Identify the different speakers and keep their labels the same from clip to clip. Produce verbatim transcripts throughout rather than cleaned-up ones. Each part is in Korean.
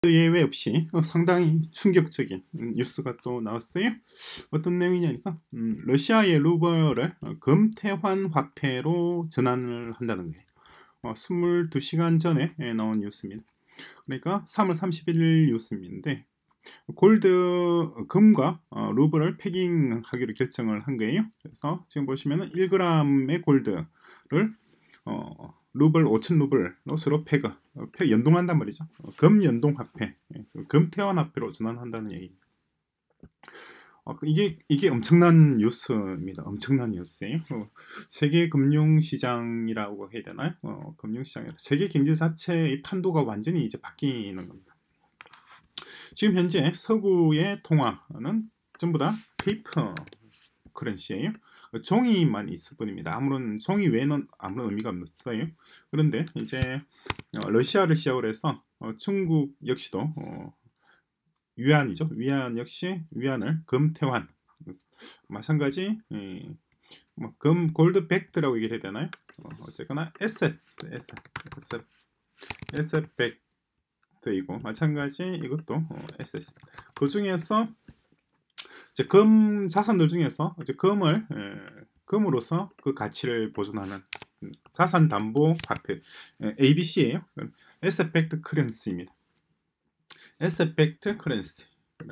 Speaker 1: 예외 없이 상당히 충격적인 뉴스가 또 나왔어요. 어떤 내용이냐니까 음, 러시아의 루블을 금태환 화폐로 전환을 한다는 거예요. 어, 이십이 시간 전에 나온 뉴스입니다. 그러니까 삼월 삼십일 뉴스인데 골드 금과 어, 루블을 패깅하기로 결정을 한 거예요. 그래서 지금 보시면은 일 그램의 골드를 어, 루블 오천 루블로 서로 패그 어, 패 연동한단 말이죠. 어, 금 연동 화폐, 예, 금태환 화폐로 전환한다는 얘기. 어, 이게 이게 엄청난 뉴스입니다. 엄청난 뉴스예요. 어, 세계 금융 시장이라고 해야 되나요? 어, 금융 시장, 세계 경제 자체의 판도가 완전히 이제 바뀌는 겁니다. 지금 현재 서구의 통화는 전부 다 페이퍼 커런시예요. 종이만 있을 뿐입니다. 아무런 종이 외에는 아무런 의미가 없어요. 그런데 이제 러시아를 시작으로 해서 중국 역시도 어, 위안이죠. 위안 역시 위안을 금태환 마찬가지 예, 뭐 금 골드 백드라고 얘기를 해야 되나요? 어, 어쨌거나 에셋 에셋 에셋 에셋 백드이고 마찬가지 이것도 어, 에셋. 그 중에서 이제 금 자산들 중에서 이제 금을 에, 금으로서 그 가치를 보존하는 자산 담보 화폐 에이비씨예요. Asset Backed Currency입니다. Asset Backed Currency.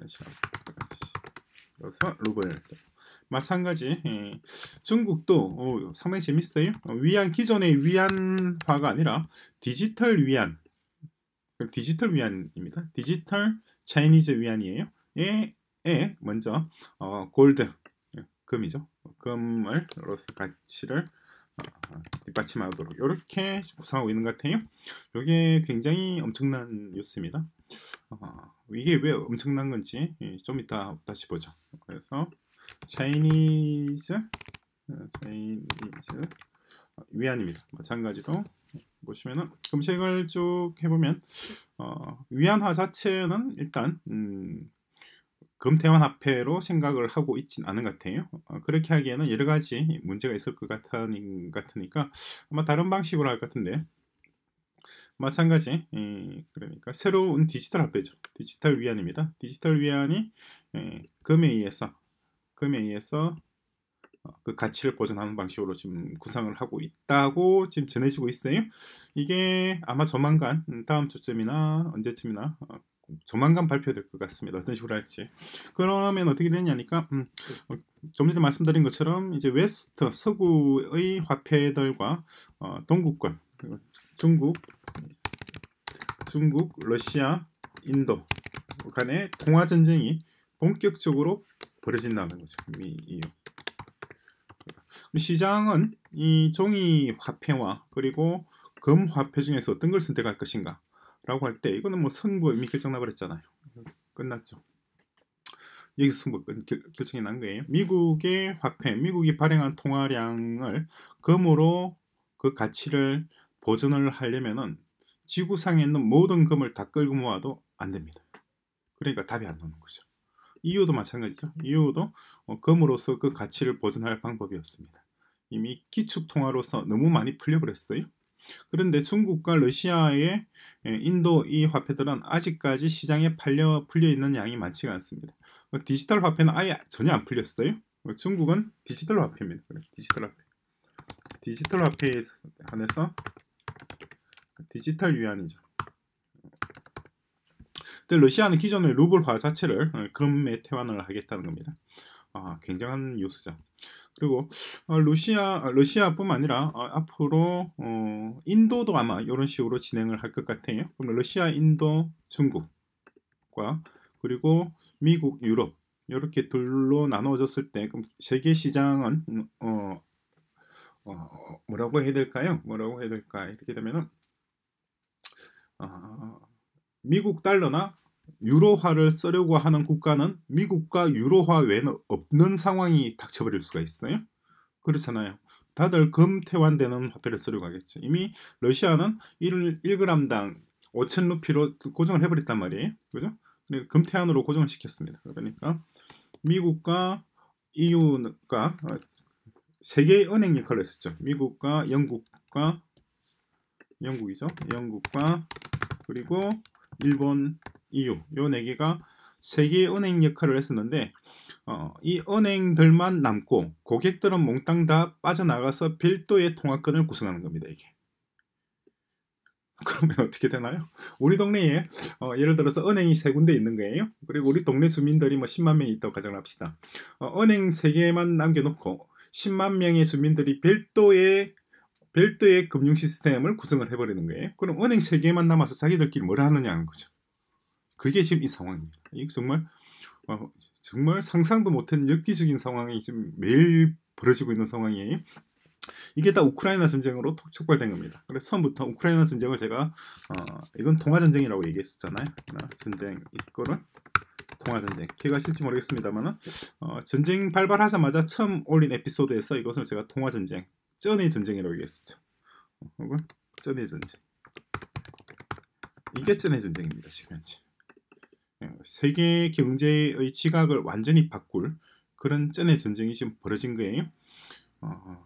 Speaker 1: 그래서 루블. 마찬가지 에, 중국도 오, 상당히 재밌어요. 위안 기존의 위안화가 아니라 디지털 위안. 디지털 위안입니다. 디지털 차이니즈 위안이에요. 예. 에 먼저 어, 골드 금이죠. 금을 로스 가치를 어, 뒷받침하도록 이렇게 구성하고 있는 것 같아요. 이게 굉장히 엄청난 뉴스입니다. 어, 이게 왜 엄청난 건지 좀 이따 다시 보죠. 그래서 차이니즈 차이니즈 위안입니다. 마찬가지로 보시면은 검색을 쭉 해보면 어, 위안화 자체는 일단 음, 금태환 화폐로 생각을 하고 있진 않은 것 같아요. 어, 그렇게 하기에는 여러 가지 문제가 있을 것 같으니, 같으니까 아마 다른 방식으로 할 것 같은데 마찬가지 에, 그러니까 새로운 디지털 화폐죠. 디지털 위안입니다. 디지털 위안이 에, 금에 의해서 금에 의해서 어, 그 가치를 보존하는 방식으로 지금 구상을 하고 있다고 지금 전해지고 있어요. 이게 아마 조만간 다음 주쯤이나 언제쯤이나 어, 조만간 발표될 것 같습니다. 어떤 식으로 할지. 그러면 어떻게 되냐니까 음, 어, 좀 전에 말씀드린 것처럼 이제 웨스트 서구의 화폐들과 어, 동구권 중국, 중국, 러시아, 인도 간의 통화 전쟁이 본격적으로 벌어진다는 거죠. 이, 이. 시장은 이 종이 화폐와 그리고 금 화폐 중에서 어떤 걸 선택할 것인가 라고 할 때 이거는 뭐 승부 이미 결정 나버렸잖아요. 끝났죠. 여기서 승부 결, 결정이 난 거예요. 미국의 화폐, 미국이 발행한 통화량을 금으로 그 가치를 보존을 하려면은 지구상에 있는 모든 금을 다 끌고 모아도 안 됩니다. 그러니까 답이 안 나오는 거죠. 이유도 마찬가지죠. 이유도 어, 금으로서 그 가치를 보존할 방법이 없습니다. 이미 기축통화로서 너무 많이 풀려버렸어요. 그런데 중국과 러시아의 인도 이 화폐들은 아직까지 시장에 팔려 풀려 있는 양이 많지가 않습니다. 디지털 화폐는 아예 전혀 안 풀렸어요. 중국은 디지털 화폐입니다. 디지털 화폐. 디지털 화폐에 한해서 디지털 위안이죠. 근데 러시아는 기존의 루블화 자체를 금에 태환을 하겠다는 겁니다. 아, 굉장한 뉴스죠. 그리고 어, 러시아 러시아뿐만 아니라 어, 앞으로 어, 인도도 아마 이런 식으로 진행을 할 것 같아요. 그럼 러시아, 인도, 중국과 그리고 미국, 유럽 이렇게 둘로 나눠졌을 때 그럼 세계 시장은 어, 어, 뭐라고 해야 될까요? 뭐라고 해야 될까? 이렇게 되면은 어, 미국 달러나 유로화를 쓰려고 하는 국가는 미국과 유로화 외에는 없는 상황이 닥쳐버릴 수가 있어요. 그렇잖아요. 다들 금 태환되는 화폐를 쓰려고 하겠죠. 이미 러시아는 일 그램당 오천 루피로 고정을 해버렸단 말이에요. 그죠? 금 태환으로 고정을 시켰습니다. 그러니까 미국과 이유가 세계의 은행 역할을 했었죠. 미국과 영국과 영국이죠. 영국과 그리고 일본, 이유, 요 네 개가 세계 은행 역할을 했었는데 어, 이 은행들만 남고 고객들은 몽땅 다 빠져나가서 별도의 통화권을 구성하는 겁니다. 이게. 그러면 어떻게 되나요? 우리 동네에 어, 예를 들어서 은행이 세 군데 있는 거예요. 그리고 우리 동네 주민들이 뭐 십만 명이 있다고 가정합시다. 어, 은행 세 개만 남겨놓고 십만 명의 주민들이 별도의 별도의 금융 시스템을 구성을 해버리는 거예요. 그럼 은행 세 개만 남아서 자기들끼리 뭘 하느냐는 거죠. 그게 지금 이 상황입니다. 이게 정말 어, 정말 상상도 못한 엽기적인 상황이 지금 매일 벌어지고 있는 상황이에요. 이게 다 우크라이나 전쟁으로 촉발된 겁니다. 그래서 처음부터 우크라이나 전쟁을 제가 어, 이건 통화 전쟁이라고 얘기했었잖아요. 전쟁 이거는 통화 전쟁. 기회가 실지 모르겠습니다만은 어, 전쟁 발발하자마자 처음 올린 에피소드에서 이것을 제가 통화 전쟁, 쩐의 전쟁이라고 얘기했었죠. 혹은 쩐의 전쟁. 이게 쩐의 전쟁입니다. 지금 현재. 세계 경제의 지각을 완전히 바꿀 그런 쩐의 전쟁이 지금 벌어진 거예요. 어,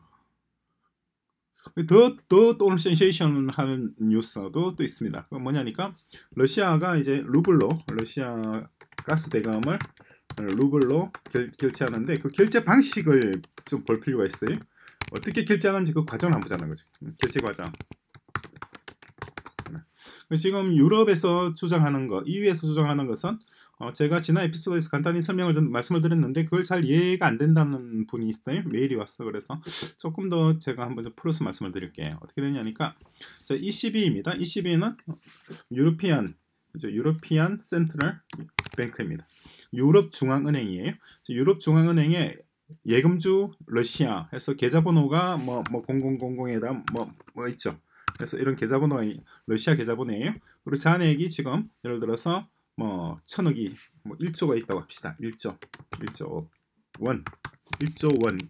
Speaker 1: 더, 더 또 오늘 센세이션 하는 뉴스도 또 있습니다. 그 뭐냐니까 러시아가 이제 루블로 러시아 가스 대금을 루블로 결, 결제하는데 그 결제 방식을 좀 볼 필요가 있어요. 어떻게 결제하는지 그 과정을 한번 보자는 거죠. 결제 과정. 지금 유럽에서 주장하는 것, 이유에서 주장하는 것은 어, 제가 지난 에피소드에서 간단히 설명을 좀 말씀을 드렸는데 그걸 잘 이해가 안 된다는 분이 있어요. 메일이 왔어. 그래서 조금 더 제가 한번 좀 풀어서 말씀을 드릴게요. 어떻게 되냐니까 자, 이씨비입니다. 이씨비는 유로피안 유로피안 센트럴 뱅크입니다. 유럽 중앙은행이에요. 유럽 중앙은행의 예금주 러시아 해서 계좌번호가 뭐 뭐 공공공공에다 뭐 뭐 있죠. 그래서 이런 계좌번호가 러시아 계좌번호예요. 그리고 잔액이 지금 예를 들어서 뭐 천억이 뭐 일조가 있다고 합시다. 일조, 일조 원, 일조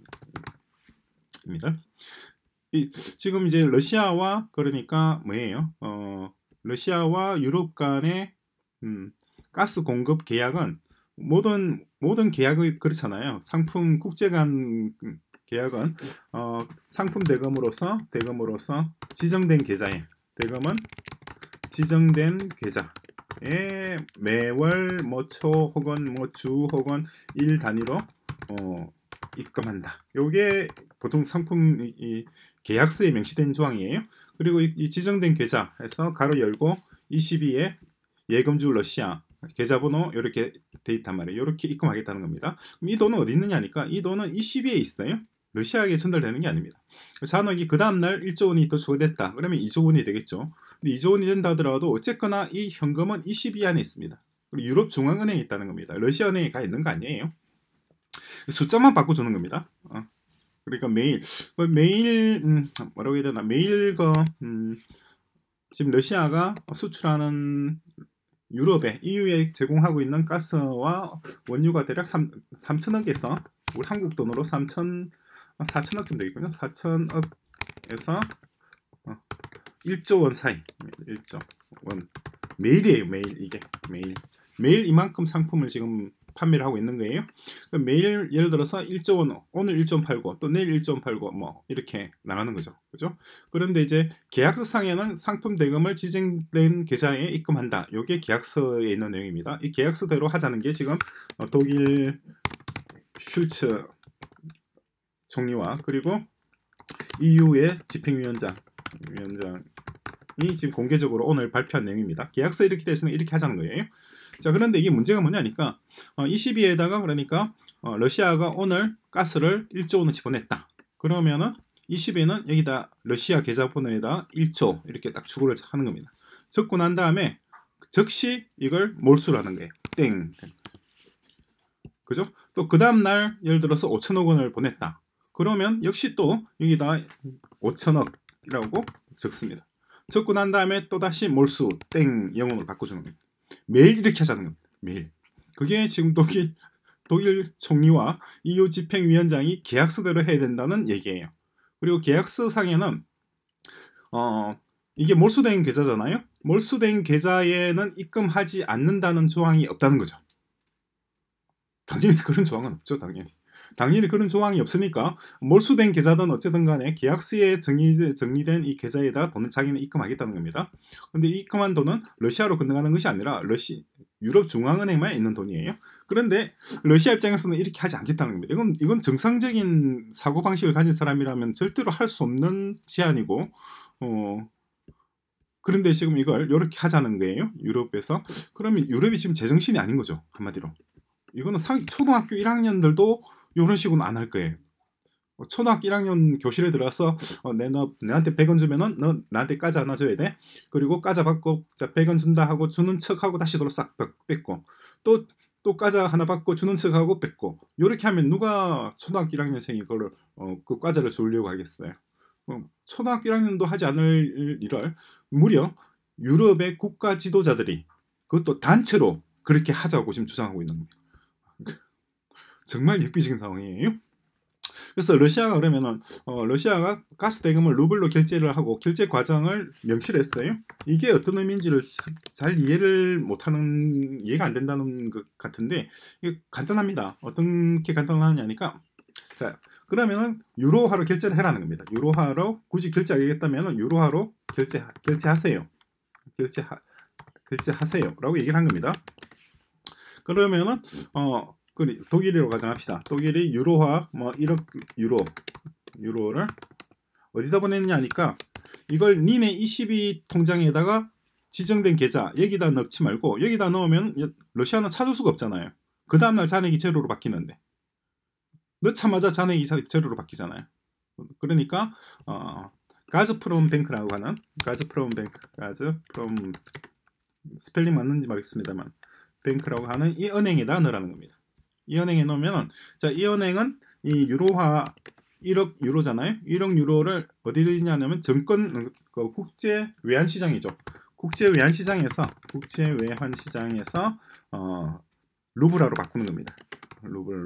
Speaker 1: 원입니다. 이, 지금 이제 러시아와 그러니까 뭐예요? 어, 러시아와 유럽 간의 음, 가스 공급 계약은 모든 모든 계약이 그렇잖아요. 상품 국제 간 계약은 어, 상품 대금으로서 대금으로서 지정된 계좌에 대금은 지정된 계좌에 매월 뭐 초 혹은 뭐 주 혹은 일 단위로 어, 입금한다. 요게 보통 상품 이, 이 계약서에 명시된 조항이에요. 그리고 이, 이 지정된 계좌에서 가로 열고 이십이에 예금주 러시아 계좌번호 이렇게 돼 있단 말이에요. 이렇게 입금하겠다는 겁니다. 그럼 이 돈은 어디 있느냐니까 이 돈은 이십이에 있어요. 러시아에게 전달되는 게 아닙니다. 잔액이 그 다음날 일조 원이 더 추가됐다. 그러면 이조 원이 되겠죠. 근데 이조 원이 된다 하더라도 어쨌거나 이 현금은 이십이 안에 있습니다. 그리고 유럽 중앙은행에 있다는 겁니다. 러시아 은행에 가 있는 거 아니에요. 숫자만 바꿔주는 겁니다. 어. 그러니까 매일 매일 음, 뭐라고 해야 되나 매일 그 음, 지금 러시아가 수출하는 유럽에 이유에 제공하고 있는 가스와 원유가 대략 삼천억에서 우리 한국 돈으로 삼천 사천억쯤 되겠군요. 사천억에서 어, 일조 원 사이. 일조 원 매일이에요. 매일 이게 매일 매일 이만큼 상품을 지금 판매를 하고 있는 거예요. 매일 예를 들어서 일조 원 오늘 일조 원 팔고 또 내일 일조 원 팔고 뭐 이렇게 나가는 거죠. 그죠? 그런데 이제 계약서상에는 상품 대금을 지정된 계좌에 입금한다. 이게 계약서에 있는 내용입니다. 이 계약서대로 하자는 게 지금 독일 슐츠 총리와 그리고 이유의 집행위원장 위원장이 지금 공개적으로 오늘 발표한 내용입니다. 계약서 이렇게 됐으면 이렇게 하자는 거예요. 자, 그런데 이게 문제가 뭐냐니까 어, 이십이에다가 그러니까 어, 러시아가 오늘 가스를 일조 원어치 보냈다. 그러면은 이십에는 여기다 러시아 계좌번호에다 일조 이렇게 딱 추가를 하는 겁니다. 적고 난 다음에 즉시 이걸 몰수를 하는 거예요. 땡. 그죠? 또 그 다음날 예를 들어서 오천억 원을 보냈다. 그러면 역시 또 여기다 오천억이라고 적습니다. 적고 난 다음에 또다시 몰수 땡 영원으로 바꿔주는 겁니다. 매일 이렇게 하자는 겁니다. 매일. 그게 지금 독일 독일 총리와 이유 집행위원장이 계약서대로 해야 된다는 얘기예요. 그리고 계약서상에는 어, 이게 몰수된 계좌잖아요. 몰수된 계좌에는 입금하지 않는다는 조항이 없다는 거죠. 당연히 그런 조항은 없죠. 당연히. 당연히 그런 조항이 없으니까 몰수된 계좌든 어쨌든 간에 계약서에 정리, 정리된 이 계좌에다 돈을 자기는 입금하겠다는 겁니다. 근데 이 입금한 돈은 러시아로 건너가는 것이 아니라 러시, 유럽 중앙은행만 있는 돈이에요. 그런데 러시아 입장에서는 이렇게 하지 않겠다는 겁니다. 이건, 이건 정상적인 사고방식을 가진 사람이라면 절대로 할 수 없는 제안이고 어, 그런데 지금 이걸 이렇게 하자는 거예요. 유럽에서. 그러면 유럽이 지금 제정신이 아닌 거죠. 한마디로. 이거는 상, 초등학교 일 학년들도 이런 식으로는 안 할 거예요. 초등학교 일 학년 교실에 들어가서 어, 내, 너, 내한테 백 원 주면은 너 나한테 과자 하나 줘야 돼. 그리고 과자 받고 자, 백 원 준다 하고 주는 척하고 다시 도로 싹 뺏고 또, 또 과자 하나 받고 주는 척하고 뺏고 이렇게 하면 누가 초등학교 일 학년생이 그걸 어, 그 과자를 주려고 하겠어요. 어, 초등학교 일 학년도 하지 않을 일을 무려 유럽의 국가 지도자들이 그것도 단체로 그렇게 하자고 지금 주장하고 있는 겁니다. 정말 획기적인 상황이에요. 그래서 러시아가 그러면은 어, 러시아가 가스 대금을 루블로 결제를 하고 결제 과정을 명시를 했어요. 이게 어떤 의미인지를 잘 이해를 못하는 이해가 안 된다는 것 같은데 이게 간단합니다. 어떻게 간단하냐니까 자 그러면은 유로화로 결제를 해라는 겁니다. 유로화로 굳이 결제하겠다면은 유로화로 결제 결제하세요. 결제하 결제하세요라고 얘기를 한 겁니다. 그러면은 어 그 독일으로 가정합시다. 독일이 유로화 뭐 일억 유로 유로를 어디다 보냈냐니까 이걸 니네 이십이 통장에다가 지정된 계좌 여기다 넣지 말고 여기다 넣으면 러시아는 찾을 수가 없잖아요. 그 다음날 잔액이 제로로 바뀌는데 넣자마자 잔액이 제로로 바뀌잖아요. 그러니까 어, 가즈프롬 뱅크라고 하는 가즈프롬 뱅크 가즈프롬 스펠링 맞는지 모르겠습니다만 뱅크라고 하는 이 은행에다 넣으라는 겁니다. 이 은행에 넣으면 자, 이 은행은 이 유로화 일억 유로잖아요. 일억 유로를 어디를 있냐면 정권 그 국제 외환 시장이죠. 국제 외환 시장에서 국제 외환 시장에서 어, 루블화로 바꾸는 겁니다. 루블로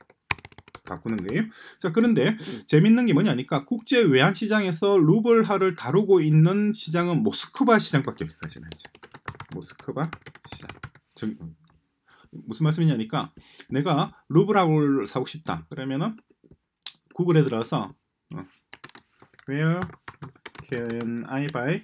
Speaker 1: 바꾸는 거예요. 자, 그런데 재밌는 게 뭐냐니까 국제 외환 시장에서 루블화를 다루고 있는 시장은 모스크바 시장밖에 없어요. 지금 현재. 모스크바 시장. 정, 무슨 말씀이냐니까 내가 루블화를 사고 싶다. 그러면은 구글에 들어가서 어, Where can I buy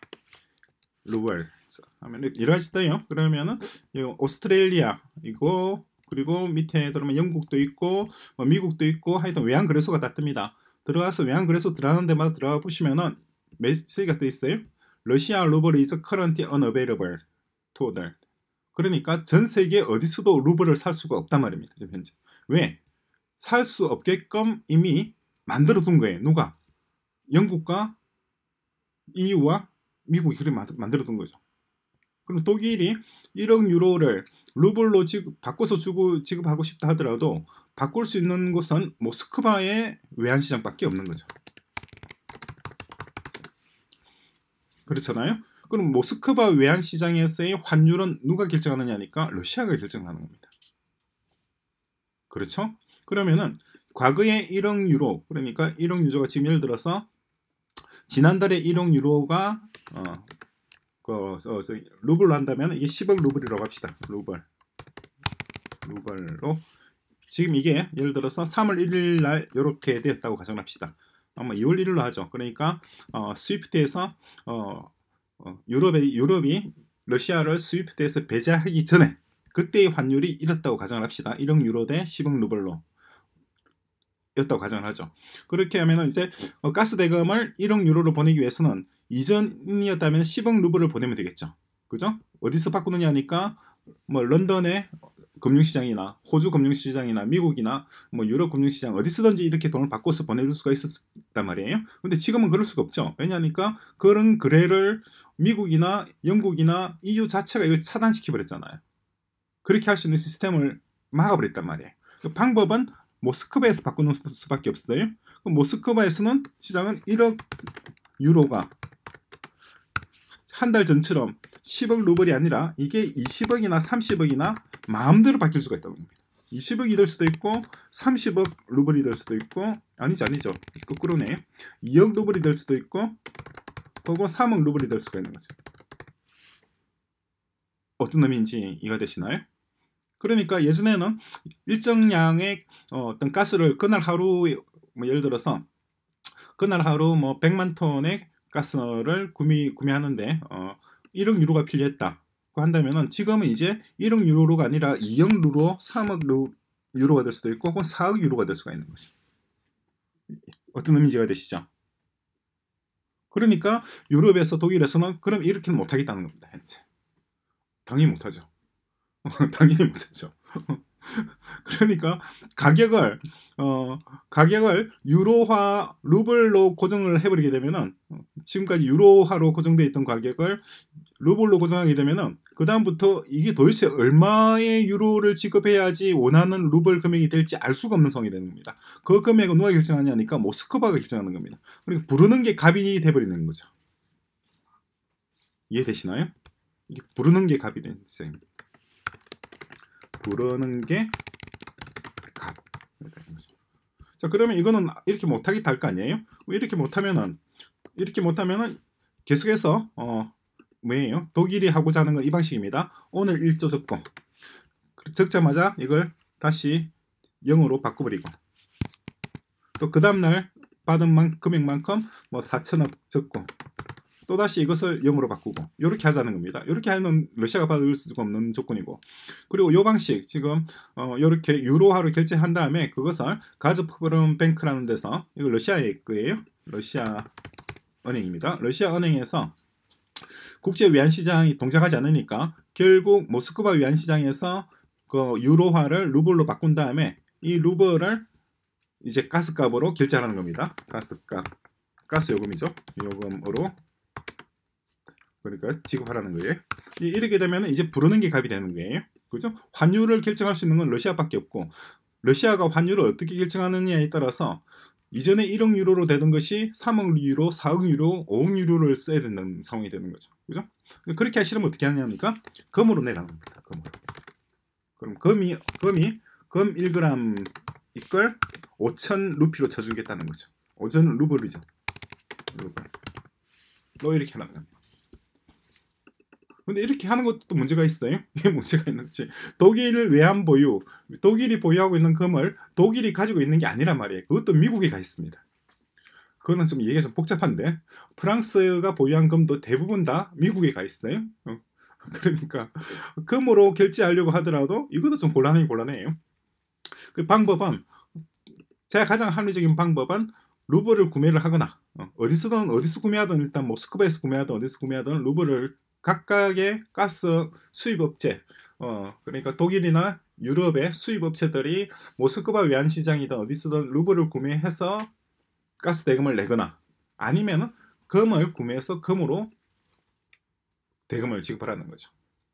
Speaker 1: 루블 하면 이러지 떠요. 그러면은 오스트레일리아 이거 그리고 밑에 들어오면 영국도 있고 뭐 미국도 있고 하여튼 외환 거래소가 다 뜹니다. 들어가서 외환 거래소 들어가는 데마다 들어가 보시면은 메시지가 떠 있어요. 러시아 루블 is currently unavailable to order. 그러니까 전 세계 어디서도 루블을 살 수가 없단 말입니다. 지금 현재. 왜? 살 수 없게끔 이미 만들어 둔 거예요. 누가? 영국과 이유와 미국이 그렇게 만들어 둔 거죠. 그럼 독일이 일억 유로를 루블로 지급, 바꿔서 주고 지급하고 싶다 하더라도 바꿀 수 있는 곳은 모스크바의 외환시장밖에 없는 거죠. 그렇잖아요. 그럼 모스크바 외환시장에서의 환율은 누가 결정하느냐니까 러시아가 결정하는 겁니다. 그렇죠? 그러면은 과거에 일억 유로 그러니까 일억 유로가 지금 예를 들어서 지난달에 일억 유로가 어, 그, 어, 루블로 한다면 이게 십억 루블이라고 합시다. 루블 루블로 지금 이게 예를 들어서 삼월 일일 날 이렇게 되었다고 가정합시다. 아마 이월 일일로 하죠. 그러니까 어, 스위프트에서 어, 어, 유럽이, 유럽이 러시아를 스위프트에서 배제하기 전에 그때의 환율이 이렇다고 가정을 합시다. 일억 유로 대 십억 루블로 였다고 가정을 하죠. 그렇게 하면 이제 어, 가스 대금을 일억 유로로 보내기 위해서는 이전이었다면 십억 루블을 보내면 되겠죠. 그죠? 어디서 바꾸느냐 하니까 뭐 런던의 금융시장이나 호주 금융시장이나 미국이나 뭐 유럽 금융시장 어디서든지 이렇게 돈을 바꿔서 보내줄 수가 있었단 말이에요. 근데 지금은 그럴 수가 없죠. 왜냐하니까 그런 거래를 미국이나 영국이나 이유 자체가 이걸 차단시켜 버렸잖아요. 그렇게 할 수 있는 시스템을 막아버렸단 말이에요. 그 방법은 모스크바에서 바꾸는 수밖에 없어요. 그럼 모스크바에서는 시장은 일억 유로가 한 달 전처럼 십억 루블이 아니라 이게 이십억이나 삼십억이나 마음대로 바뀔 수가 있다는 겁니다. 이십억이 될 수도 있고 삼십억 루블이 될 수도 있고 아니죠 아니죠 거꾸로네. 이억 루블이 될 수도 있고 그리고 삼억 루블이 될 수가 있는 거죠. 어떤 의미인지 이해가 되시나요? 그러니까 예전에는 일정량의 어, 어떤 가스를 그날 하루 뭐 예를 들어서 그날 하루 뭐 백만 톤의 가스를 구매, 구매하는데 어, 일억 유로가 필요했다 한다면은 지금은 이제 일억 유로가 아니라 이억 유로, 삼억 유로가 될 수도 있고 혹은 사억 유로가 될 수가 있는 거죠. 어떤 의미가 되시죠? 그러니까 유럽에서 독일에서는 그럼 이렇게는 못하겠다는 겁니다. 현재 당연히 못하죠. 당연히 못하죠. 그러니까 가격을 어 가격을 유로화 루블로 고정을 해버리게 되면은 지금까지 유로화로 고정되어 있던 가격을 루블로 고정하게 되면은 그 다음부터 이게 도대체 얼마의 유로를 지급해야지 원하는 루블 금액이 될지 알 수가 없는 상황이 되는 겁니다. 그 금액은 누가 결정하냐니까 모스크바가 결정하는 겁니다. 그러니까 부르는 게 갑이 돼버리는 거죠. 이해되시나요? 이게 부르는 게 갑이 되는 셈입니다. 부르는 게 갑. 자, 그러면 이거는 이렇게 못하겠다 할 거 아니에요? 이렇게 못하면은 이렇게 못하면은 계속해서 어 뭐예요? 독일이 하고자 하는 건 이 방식입니다. 오늘 일조 적고 적자마자 이걸 다시 영으로 바꿔버리고 또 그 다음날 받은 만, 금액만큼 뭐 사천억 적고 또다시 이것을 영으로 바꾸고 이렇게 하자는 겁니다. 이렇게 하면 러시아가 받을 수가 없는 조건이고 그리고 이 방식 지금 어, 이렇게 유로화로 결제한 다음에 그것을 가즈프롬뱅크라는 데서 이거 러시아의 거예요. 러시아 은행입니다. 러시아 은행에서 국제 외환시장이 동작하지 않으니까 결국 모스크바 외환시장에서 그 유로화를 루블로 바꾼 다음에 이 루블을 이제 가스값으로 결제하는 겁니다. 가스값, 가스 요금이죠. 요금으로 그러니까 지급하라는 거예요. 이렇게 되면 이제 부르는 게 값이 되는 거예요. 그죠? 환율을 결정할 수 있는 건 러시아밖에 없고 러시아가 환율을 어떻게 결정하느냐에 따라서 이전에 일억 유로로 되던 것이 삼억 유로, 사억 유로, 오억 유로를 써야 된다는 상황이 되는 거죠. 그죠? 그렇게 하시려면 어떻게 하냐니까 금으로 내라는 겁니다. 금으로. 그럼 금이 금이 금 일 그램 이걸 오천 루피로 쳐주겠다는 거죠. 오천 루블이죠. 루블. 또 이렇게 하는 겁니다. 근데 이렇게 하는 것도 문제가 있어요. 이게 문제가 있는 거지. 독일 외환 보유, 독일이 보유하고 있는 금을 독일이 가지고 있는 게 아니란 말이에요. 그것도 미국에 가 있습니다. 그거는 좀 얘기가 좀 복잡한데 프랑스가 보유한 금도 대부분 다 미국에 가 있어요. 어. 그러니까 금으로 결제하려고 하더라도 이것도 좀 곤란해 곤란해요. 그 방법은 제가 가장 합리적인 방법은 루블을 구매를 하거나 어, 어디서든 어디서 구매하든 일단 모스크바에서 구매하든 어디서 구매하든 루블을 각각의 가스 수입업체 어, 그러니까 독일이나 유럽의 수입업체들이 모스크바 외환시장이든 어디서든 루블을 구매해서 가스 대금을 내거나 아니면 금을 구매해서 금으로 대금을 지급하라는 거죠.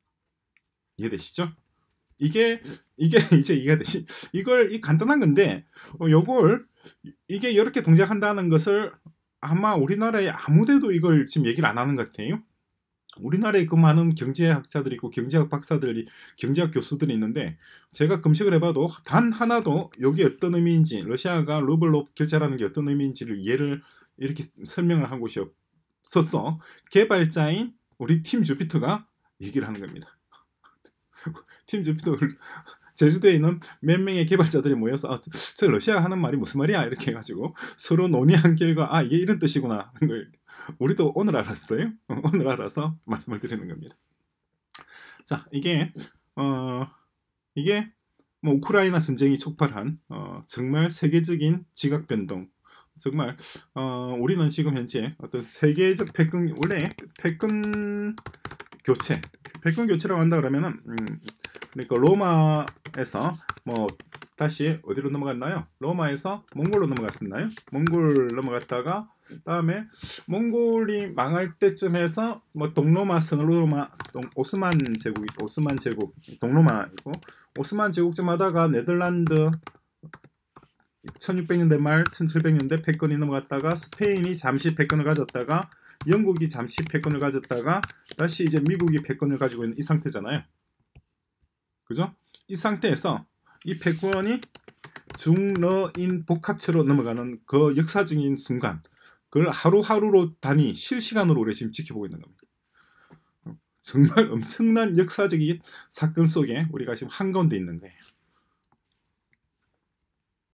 Speaker 1: 이해되시죠? 이게 이게 이제 이해가 되시 이걸 이 간단한 건데 어, 요걸 이게 이렇게 동작한다는 것을 아마 우리나라에 아무데도 이걸 지금 얘기를 안 하는 것 같아요. 우리나라에 그 많은 경제학자들이 있고 경제학 박사들이 경제학 교수들이 있는데 제가 검색을 해봐도 단 하나도 여기 어떤 의미인지 러시아가 루블로 결제하라는 게 어떤 의미인지를 이해를 이렇게 설명을 한 곳이 없었어. 개발자인 우리 팀 주피터가 얘기를 하는 겁니다. 팀 주피터 제주도에 있는 몇 명의 개발자들이 모여서 아, 저 러시아가 하는 말이 무슨 말이야 이렇게 해가지고 서로 논의한 결과 아 이게 이런 뜻이구나 하는 걸 우리도 오늘 알았어요. 오늘 알아서 말씀을 드리는 겁니다. 자 이게 어 이게 뭐 우크라이나 전쟁이 촉발한 어, 정말 세계적인 지각 변동. 정말 어, 우리는 지금 현재 어떤 세계적 패권 원래 패권 교체 패권 교체라고 한다 그러면은 음, 그러니까 로마에서 뭐 다시 어디로 넘어갔나요? 로마에서 몽골로 넘어갔었나요? 몽골 넘어갔다가 다음에 몽골이 망할 때쯤 해서 뭐 동로마, 서로마, 동, 오스만 제국, 오스만 제국, 동로마이고 오스만 제국쯤 하다가 네덜란드 천육백 년대 말 천칠백 년대 패권이 넘어갔다가 스페인이 잠시 패권을 가졌다가 영국이 잠시 패권을 가졌다가 다시 이제 미국이 패권을 가지고 있는 이 상태잖아요. 그죠? 이 상태에서 이 패권이 중러인 복합체로 넘어가는 그 역사적인 순간 그걸 하루하루로 단위 실시간으로 우리 지금 지켜보고 있는 겁니다. 정말 엄청난 역사적인 사건 속에 우리가 지금 한가운데 있는 거예요.